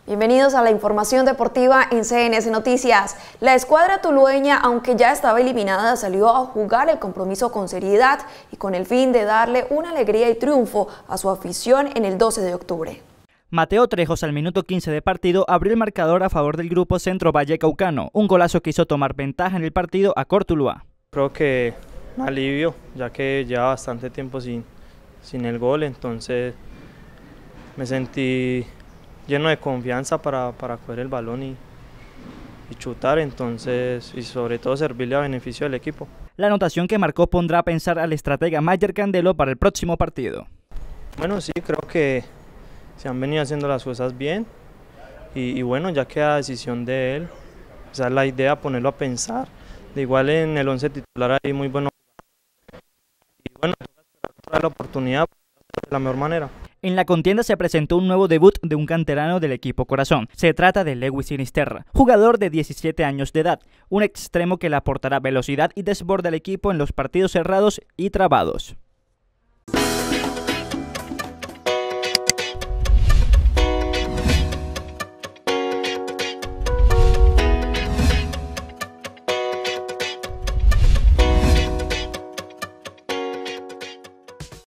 Bienvenidos a la información deportiva en CNS Noticias. La escuadra tulueña, aunque ya estaba eliminada, salió a jugar el compromiso con seriedad y con el fin de darle una alegría y triunfo a su afición en el 12 de octubre. Mateo Trejos al minuto 15 de partido abrió el marcador a favor del grupo Centro Vallecaucano, un golazo que hizo tomar ventaja en el partido a Cortuluá. Creo que me alivio, ya que lleva bastante tiempo sin el gol, entonces me sentí lleno de confianza para coger el balón y chutar, entonces, y sobre todo servirle a beneficio del equipo. La anotación que marcó pondrá a pensar al estratega Mayer Candelo para el próximo partido. Bueno, sí, creo que se han venido haciendo las cosas bien y bueno, ya queda decisión de él. Esa es la idea, ponerlo a pensar. De igual en el 11 titular hay muy buenos jugadores. Y bueno, toca la oportunidad de la mejor manera. En la contienda se presentó un nuevo debut de un canterano del equipo Corazón. Se trata de Lewis Sinisterra, jugador de 17 años de edad, un extremo que le aportará velocidad y desborde al equipo en los partidos cerrados y trabados.